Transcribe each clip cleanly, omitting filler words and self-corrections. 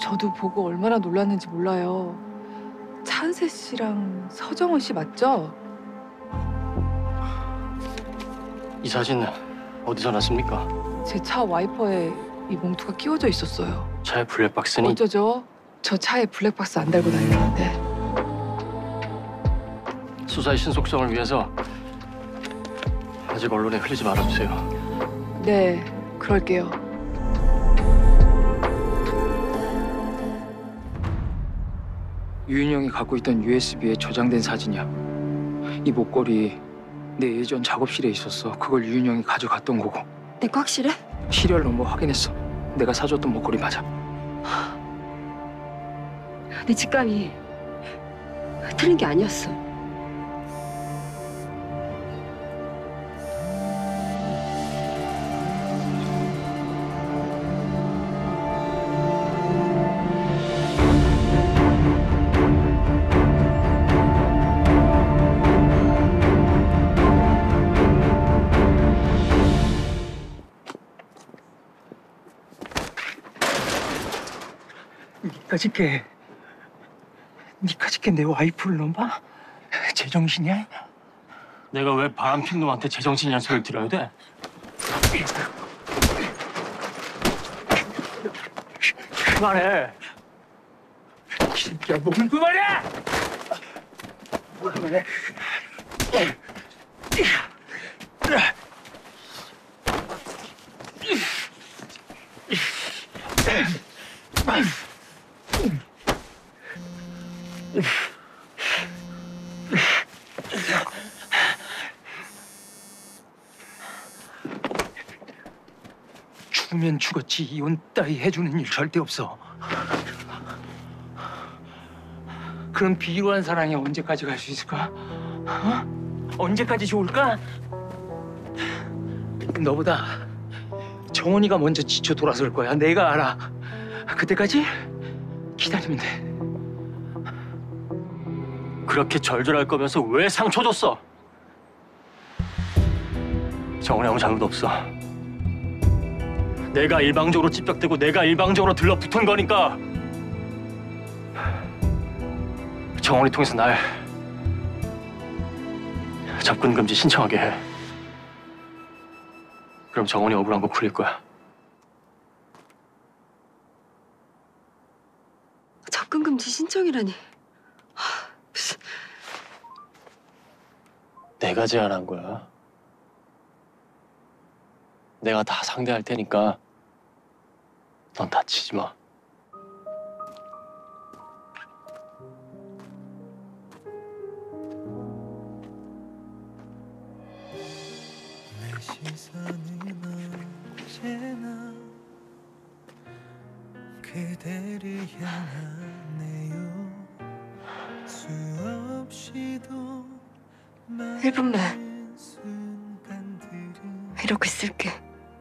저도 보고 얼마나 놀랐는지 몰라요. 차은세 씨랑 서정원 씨 맞죠? 이 사진은 어디서 났습니까? 제 차 와이퍼에 이 봉투가 끼워져 있었어요. 차에 블랙박스니? 어쩌죠? 저 차에 블랙박스 안 달고 다니는데. 수사의 신속성을 위해서 아직 언론에 흘리지 말아주세요. 네, 그럴게요. 유인영이 갖고 있던 USB에 저장된 사진이야. 이 목걸이 내 예전 작업실에 있었어. 그걸 유인영이 가져갔던 거고. 내 거 확실해? 시리얼 넘버 확인했어. 내가 사줬던 목걸이 맞아. 내 직감이 틀린 게 아니었어. 니까짓게 내 와이프를 넘봐? 제정신이야? 내가 왜 바람핀 놈한테 제정신이란 소리를 들어야 돼? 그만해. 야, 몸을 그만해! 그만해. 죽으면 죽었지 이혼 따위 해주는 일 절대 없어. 그런 비루한 사랑이 언제까지 갈 수 있을까? 어? 언제까지 좋을까? 너보다 정원이가 먼저 지쳐 돌아설 거야. 내가 알아. 그때까지 기다리면 돼. 그렇게 절절할 거면서 왜 상처 줬어? 정원이 아무 잘못 없어. 내가 일방적으로 찝적대고 내가 일방적으로 들러붙은 거니까. 정원이 통해서 날 접근 금지 신청하게 해. 그럼 정원이 억울한 거 풀릴 거야. 접근 금지 신청이라니. 무슨... 내가 제안한 거야. 내가 다 상대할 테니까 넌 다치지 마. 내 시선은 언제나 그대를 향하네요. 수없이도 1분만 이러고 있을게.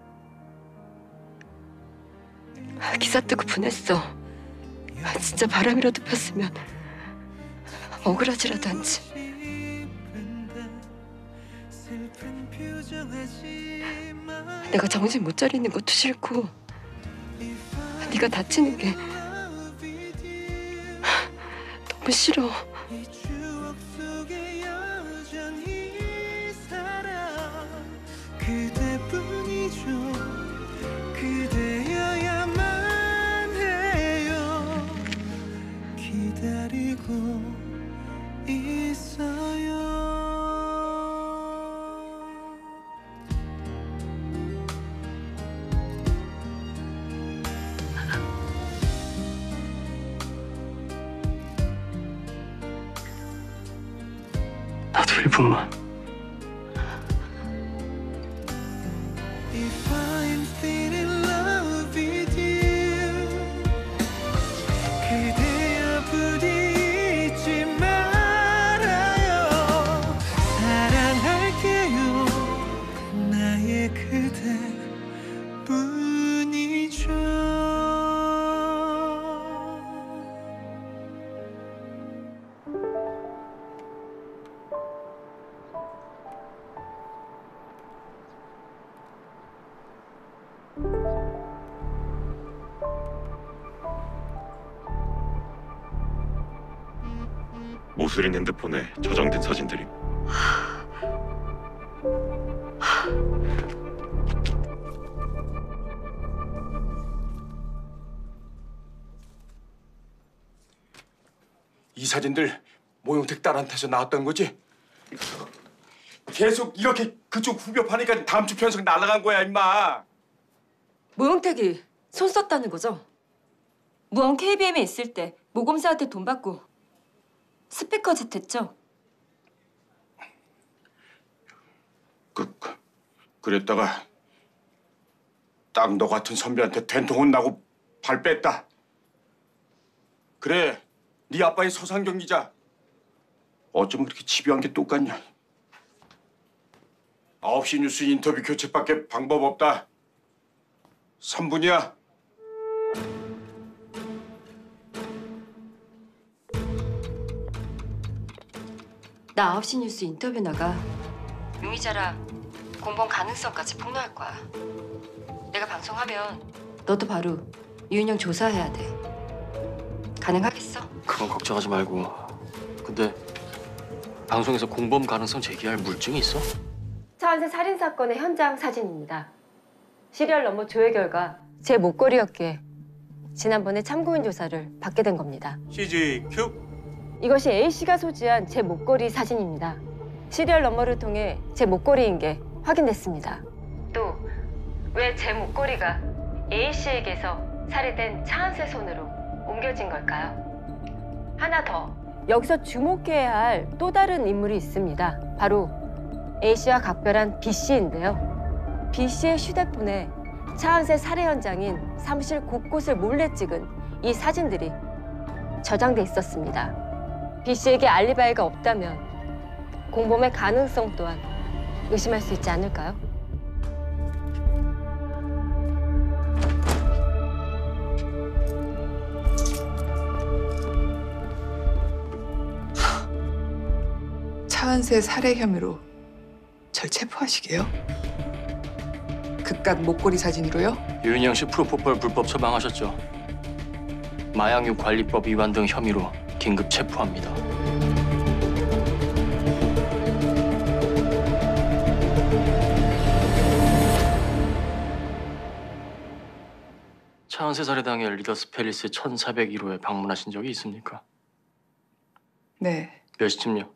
기사 뜨고 보냈어. 진짜 바람이라도 폈으면 억울하지라도 않지. 내가 정신 못 차리는 것도 싫고 네가 다치는 게 너무 싫어. 그대뿐이죠. 그대여야만 해요. 기다리고 있어요. 나도 1분만. If I'm still in love with you, 그대여 부디 잊지 말아요. 사랑할게요. 나의 그대뿐이죠. 모수린 핸드폰에 저장된 사진들이. 이 사진들 모용택 딸한테서 나왔던 거지? 계속 이렇게 그쪽 후벼 파니까 다음 주 편성 날아간 거야, 임마. 모용택이 손 썼다는 거죠? 무언 KBM에 있을 때 모검사한테 돈 받고 스피커 짓 했죠? 그랬다가 딱 너 같은 선배한테 된통 혼나고 발 뺐다. 그래, 네 아빠인 서상경 기자. 어쩌면 그렇게 집요한 게 똑같냐. 9시 뉴스 인터뷰 교체밖에 방법 없다. 3분이야. 나 9시 뉴스 인터뷰 나가 용의자랑 공범 가능성까지 폭로할 거야. 내가 방송하면 너도 바로 유인영 조사해야 돼. 가능하겠어? 그건 걱정하지 말고. 근데 방송에서 공범 가능성 제기할 물증이 있어? 차은세 살인 사건의 현장 사진입니다. 시리얼 넘버 조회 결과 제 목걸이였기에 지난번에 참고인 조사를 받게 된 겁니다. CG 큐. 이것이 A씨가 소지한 제 목걸이 사진입니다. 시리얼 넘버를 통해 제 목걸이인 게 확인됐습니다. 또 왜 제 목걸이가 A씨에게서 살해된 차은세 손으로 옮겨진 걸까요? 하나 더. 여기서 주목해야 할 또 다른 인물이 있습니다. 바로 A씨와 각별한 B씨인데요. B씨의 휴대폰에 차은세 살해 현장인 사무실 곳곳을 몰래 찍은 이 사진들이 저장돼 있었습니다. B씨에게 알리바이가 없다면 공범의 가능성 또한 의심할 수 있지 않을까요? 차은세 살해 혐의로 절 체포하시게요? 그깟 목걸이 사진으로요? 유인영 씨 프로포폴 불법 처방하셨죠? 마약류 관리법 위반 등 혐의로 긴급 체포합니다. 차은세 살해 당일 리더스 팰리스 1401호에 방문하신 적이 있습니까? 네, 몇 시쯤요?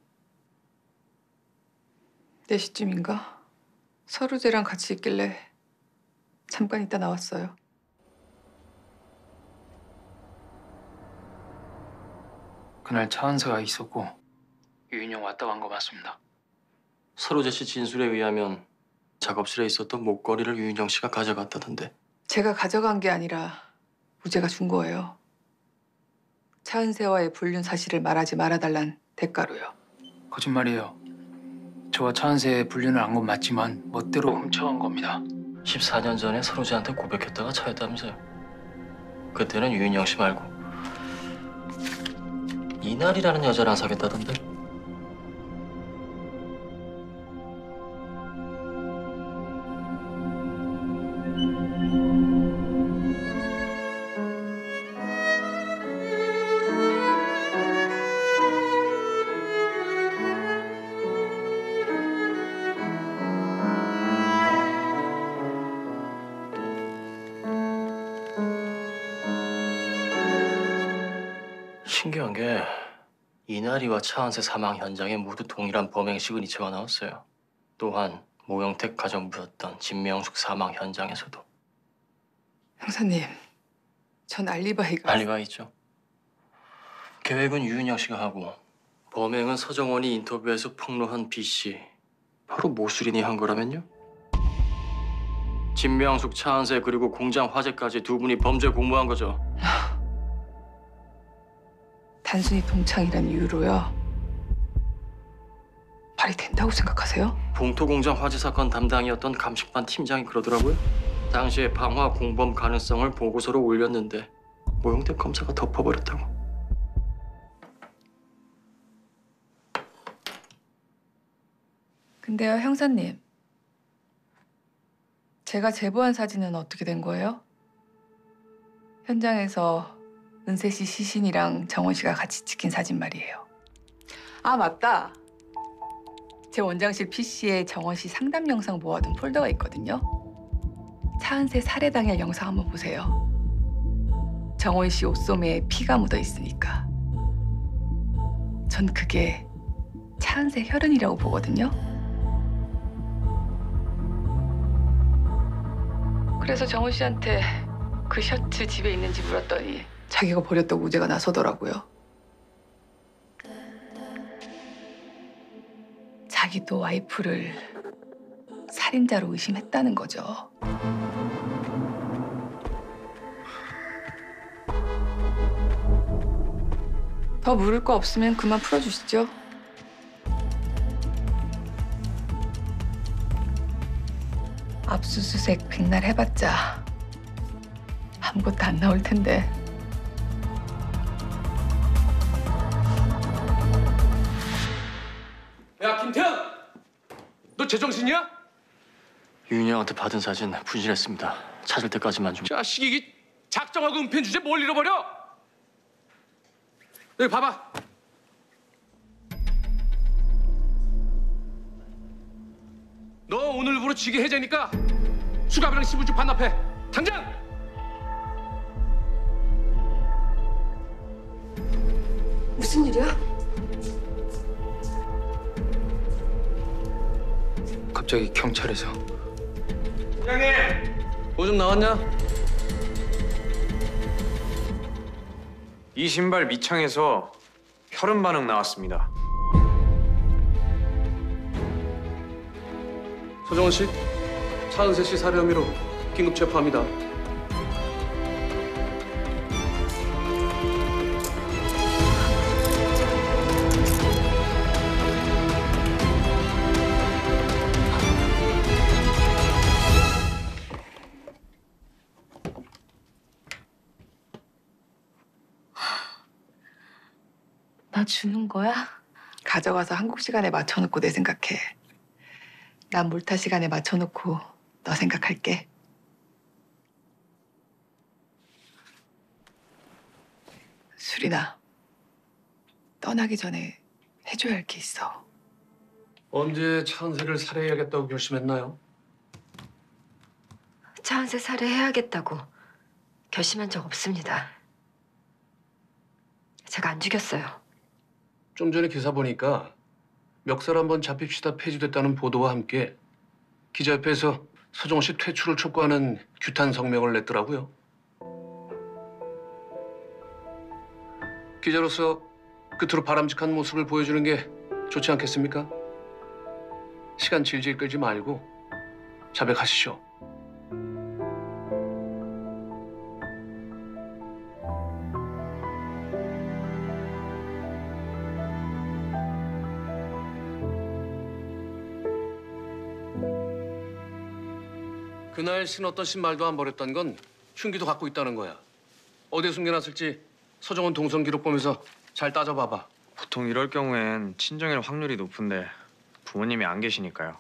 4시쯤인가? 서루재랑 같이 있길래 잠깐 있다 나왔어요. 그날 차은세가 있었고 유인영 왔다 간 거 맞습니다. 서로재 씨 진술에 의하면 작업실에 있었던 목걸이를 유인영 씨가 가져갔다던데. 제가 가져간 게 아니라 우재가 준 거예요. 차은세와의 불륜 사실을 말하지 말아달란 대가로요. 거짓말이에요. 저와 차은세의 불륜을 안 건 맞지만 멋대로 훔쳐간 겁니다. 14년 전에 서로재한테 고백했다가 차였다면서요. 그때는 유인영 씨 말고 이날이라는 여자랑 사귀었다던데. 신기한 게 이날이와 차은세 사망 현장에 모두 동일한 범행 시그니처가 나왔어요. 또한 모영택 가정부였던 진명숙 사망 현장에서도. 형사님, 전 알리바이가... 알리바이 있죠. 계획은 유인영 씨가 하고 범행은 서정원이 인터뷰에서 폭로한 B씨, 바로 모수린이 한 거라면요? 진명숙, 차은세 그리고 공장 화재까지 두 분이 범죄 공모한 거죠. 단순히 동창이란 이유로요? 말이 된다고 생각하세요? 봉토공장 화재 사건 담당이었던 감식반 팀장이 그러더라고요. 당시에 방화 공범 가능성을 보고서로 올렸는데 모영택 검사가 덮어버렸다고. 근데요, 형사님. 제가 제보한 사진은 어떻게 된 거예요? 현장에서 은세 씨 시신이랑 정원 씨가 같이 찍힌 사진 말이에요. 아, 맞다. 제 원장실 PC에 정원 씨 상담 영상 모아둔 폴더가 있거든요. 차은세 살해당일 영상 한번 보세요. 정원 씨 옷소매에 피가 묻어 있으니까. 전 그게 차은세 혈흔이라고 보거든요. 그래서 정원 씨한테 그 셔츠 집에 있는지 물었더니 자기가 버렸다고 우재가 나서더라고요. 자기도 와이프를 살인자로 의심했다는 거죠. 더 물을 거 없으면 그만 풀어주시죠. 압수수색 백날 해봤자 아무것도 안 나올 텐데. 야, 김태현! 너 제정신이야? 윤영한테 받은 사진 분실했습니다. 찾을 때까지만 좀. 자식, 이게 작정하고 은폐 주제 뭘 잃어버려? 여기 봐봐. 너 오늘부로 쥐게 해제니까 수갑이랑 신분증 반납해. 당장! 무슨 일이야? 갑자기 경찰에서 뭐 좀 나왔냐? 이 신발 미창에서 혈흔 반응 나왔습니다. 서정원 씨, 차은세 씨 살해 혐의로 긴급 체포합니다. 나 주는 거야? 가져가서 한국 시간에 맞춰놓고 내 생각해. 난 몰타 시간에 맞춰놓고 너 생각할게. 수리나, 떠나기 전에 해줘야 할 게 있어. 언제 차은세를 살해해야겠다고 결심했나요? 차은세 살해해야겠다고 결심한 적 없습니다. 제가 안 죽였어요. 좀 전에 기사 보니까 멱살 한번 잡힙시다 폐지됐다는 보도와 함께 기자협회에서 서정원 씨 퇴출을 촉구하는 규탄 성명을 냈더라고요. 기자로서 끝으로 바람직한 모습을 보여주는 게 좋지 않겠습니까? 시간 질질 끌지 말고 자백하시죠. 그날 신었던 신발도 안 버렸던 건 흉기도 갖고 있다는 거야. 어디에 숨겨놨을지 서정원 동선 기록 보면서 잘 따져봐봐. 보통 이럴 경우엔 친정일 확률이 높은데 부모님이 안 계시니까요.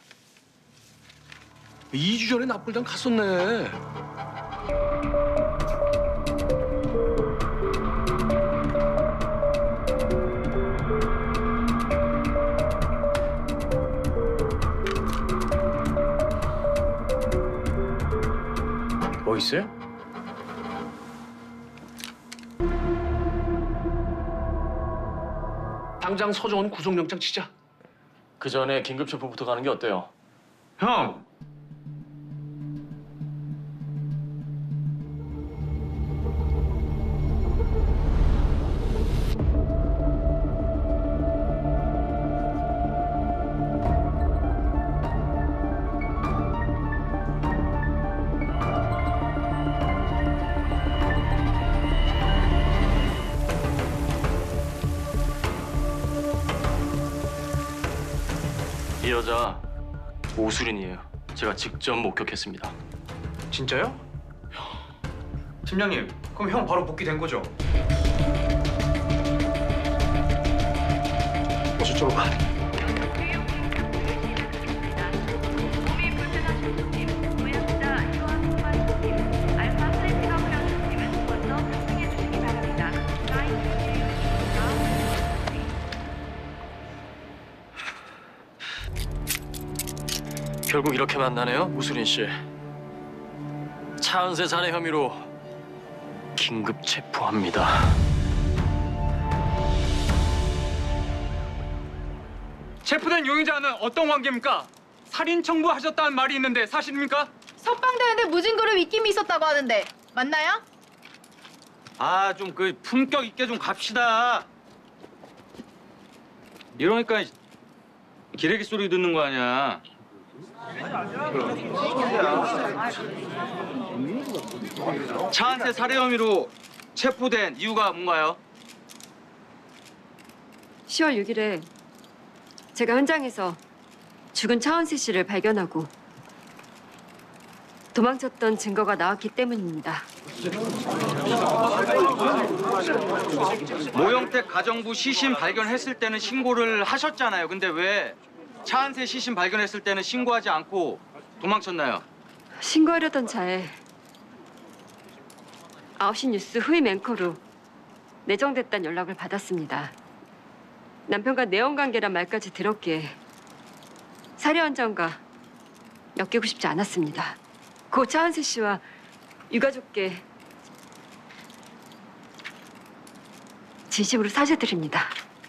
2주 전에 납불당 갔었네. 뭐 있어요? 당장 서정원 구속영장 치자. 그 전에 긴급 체포부터 가는 게 어때요? 형! 이 여자 오수린이에요. 제가 직접 목격했습니다. 진짜요? 팀장님, 그럼 형 바로 복귀된 거죠? 어서 쪽으로 가. 결국 이렇게 만나네요, 우수린 씨. 차은세 살해 혐의로 긴급 체포합니다. 체포된 용의자는 어떤 관계입니까? 살인 청부하셨다는 말이 있는데 사실입니까? 석방되는데 무증거로 입김이 있었다고 하는데 맞나요? 아, 좀 그 품격 있게 좀 갑시다. 이러니까 기레기 소리 듣는 거 아니야. 차한세 살해 혐의로 체포된 이유가 뭔가요? 10월 6일에 제가 현장에서 죽은 차은세 씨를 발견하고 도망쳤던 증거가 나왔기 때문입니다. 모형택 가정부 시신 발견했을 때는 신고를 하셨잖아요. 근데 왜 차한세 시신 발견했을 때는 신고하지 않고 도망쳤나요? 신고하려던 차에 9시 뉴스 후임 앵커로 내정됐다는 연락을 받았습니다. 남편과 내연관계란 말까지 들었기에 살해 현장과 엮이고 싶지 않았습니다. 고 차은세 씨와 유가족께 진심으로 사죄드립니다.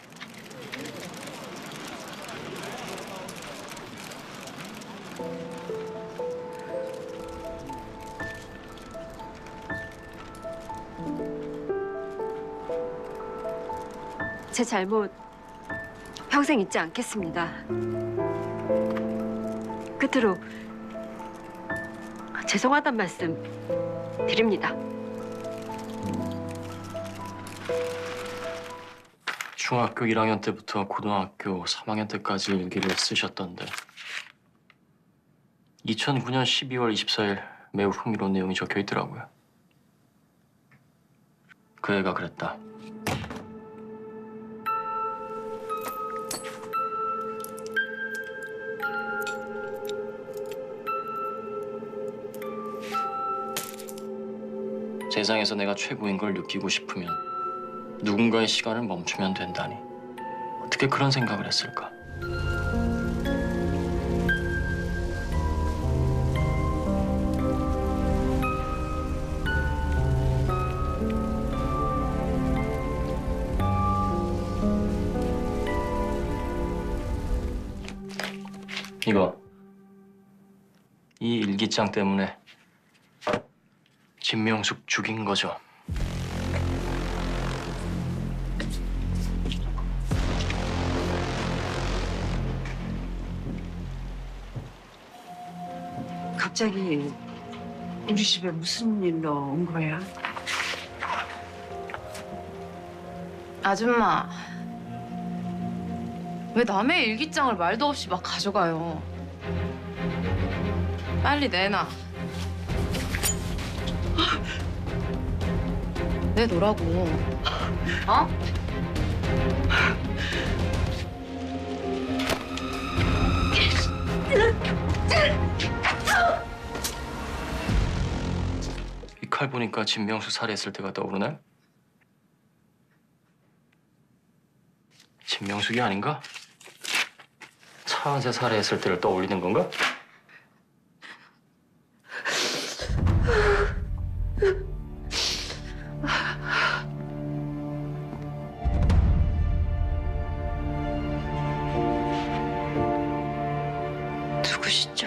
제 잘못 평생 잊지 않겠습니다. 끝으로 죄송하단 말씀 드립니다. 중학교 1학년 때부터 고등학교 3학년 때까지 일기를 쓰셨던데 2009년 12월 24일 매우 흥미로운 내용이 적혀 있더라고요. 그 애가 그랬다. 세상에서 내가 최고인 걸 느끼고 싶으면 누군가의 시간을 멈추면 된다니. 어떻게 그런 생각을 했을까? 이거. 이 일기장 때문에 진명숙 죽인 거죠. 갑자기 우리 집에 무슨 일로 온 거야? 아줌마, 왜 남의 일기장을 말도 없이 막 가져가요? 빨리 내놔. 내놓으라고. 어? 이 칼 보니까 진명수 살해했을 때가 떠오르네? 진명숙이 아닌가? 차은세 살해했을 때를 떠올리는 건가? 누구시죠?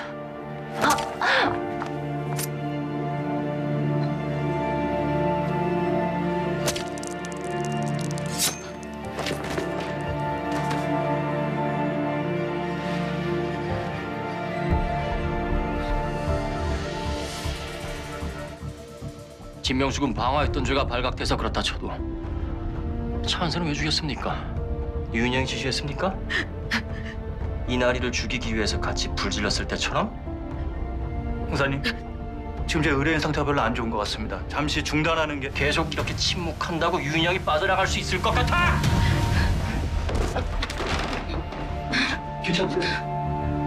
진명숙은 방화했던 죄가 발각돼서 그렇다 쳐도 차은세는 왜 죽였습니까? 유인영이 지시했습니까? 이나리를 죽이기 위해서 같이 불질렀을 때처럼? 형사님, 지금 제 의뢰인 상태가 별로 안 좋은 것 같습니다. 잠시 중단하는 게... 계속 이렇게 침묵한다고 유인영이 빠져나갈 수 있을 것 같아! 괜찮으세요?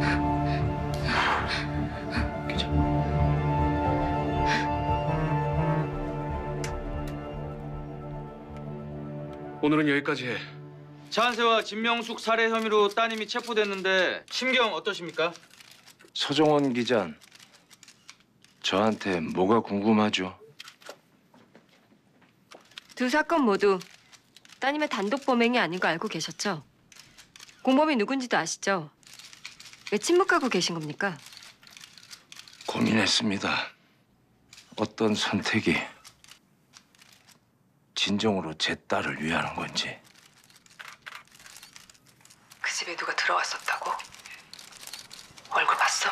오늘은 여기까지 해. 차한세와 진명숙 살해 혐의로 따님이 체포됐는데 심경 어떠십니까? 서정원 기자, 저한테 뭐가 궁금하죠? 두 사건 모두 따님의 단독 범행이 아닌 거 알고 계셨죠? 공범이 누군지도 아시죠? 왜 침묵하고 계신 겁니까? 고민했습니다. 어떤 선택이 진정으로 제 딸을 위하는 건지. 그 집에 누가 들어왔었다고? 얼굴 봤어?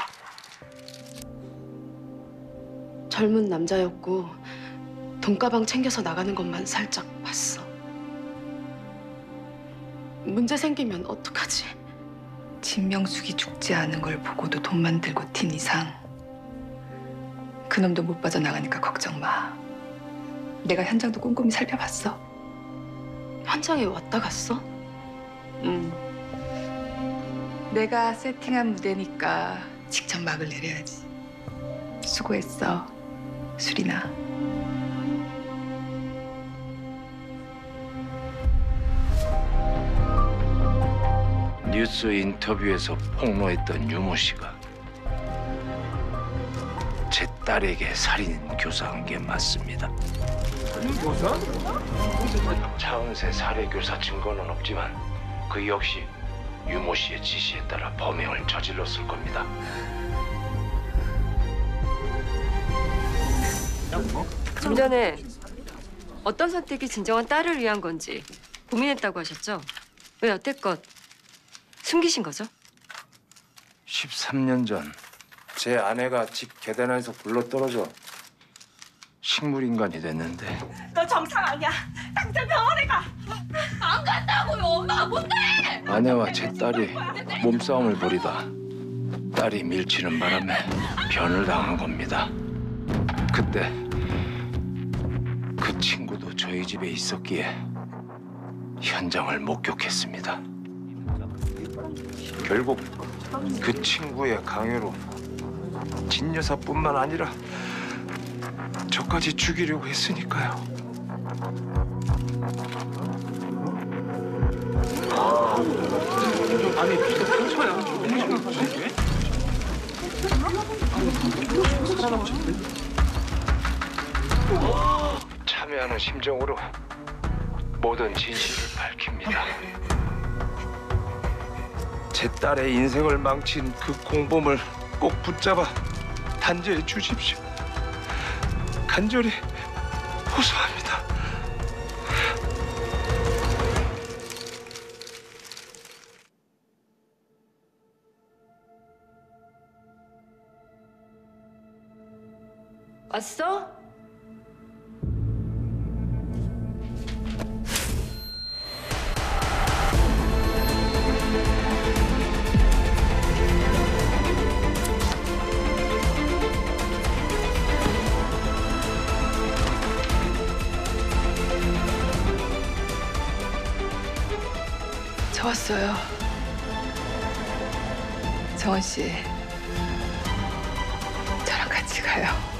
젊은 남자였고 돈가방 챙겨서 나가는 것만 살짝 봤어. 문제 생기면 어떡하지? 진명숙이 죽지 않은 걸 보고도 돈만 들고 튄 이상 그놈도 못 빠져나가니까 걱정 마. 내가 현장도 꼼꼼히 살펴봤어. 현장에 왔다 갔어? 응. 내가 세팅한 무대니까 직접 막을 내려야지. 수고했어, 수리나. 뉴스 인터뷰에서 폭로했던 유모 씨가 제 딸에게 살인 교사한 게 맞습니다. 살인 교사? 차은세 살해 교사 증거는 없지만 그 역시 유모 씨의 지시에 따라 범행을 저질렀을 겁니다. 좀 전에 어떤 선택이 진정한 딸을 위한 건지 고민했다고 하셨죠? 왜 여태껏 숨기신 거죠? 13년 전 제 아내가 집 계단에서 굴러떨어져 식물인간이 됐는데 너 정상 아니야. 당장 병원에 가. 안 간다고요. 엄마가 뭔데? 아내와 제 딸이 몸싸움을 벌이다 딸이 밀치는 바람에 변을 당한 겁니다. 그때 그 친구도 저희 집에 있었기에 현장을 목격했습니다. 결국 그 친구의 강요로 진 여사뿐만 아니라 저까지 죽이려고 했으니까요. 아니 진짜 상처야. 너무 심각하지? 참여하는 심정으로 모든 진실을 밝힙니다. 제 딸의 인생을 망친 그 공범을 꼭 붙잡아 단죄해 주십시오. 간절히 호소합니다. 왔어? 저 왔어요. 정원 씨, 저랑 같이 가요.